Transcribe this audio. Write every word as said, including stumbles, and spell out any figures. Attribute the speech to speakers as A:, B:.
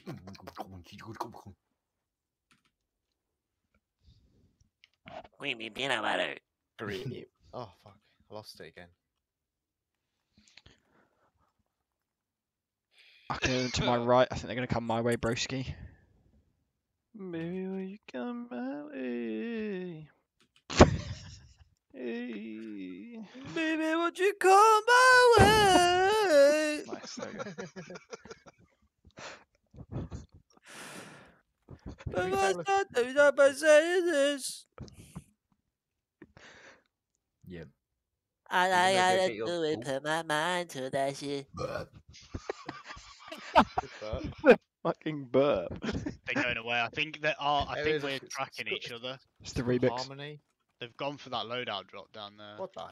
A: Creamy peanut butter.
B: Creamy. Oh fuck! I lost it again.
C: Okay, to my right, I think they're gonna come my way, broski.
D: Baby, will you come my way? Hey.
A: Baby, won't you come my way?
D: Nice, there we go.
A: But what's not the by saying this?
E: Yep.
A: All
E: Even
A: I
E: though they
A: gotta
E: get your-
A: do is
E: oh.
A: put my mind to that shit.
E: But
B: Good burp.
D: Fucking burp.
F: They're going away. I think that are. I
B: There
F: think
B: is a-
F: we're
B: it's-
F: tracking
B: it's
F: each other.
C: It's the
B: Good
C: remix.
B: harmony.
F: They've gone for that loadout drop down there.
B: What the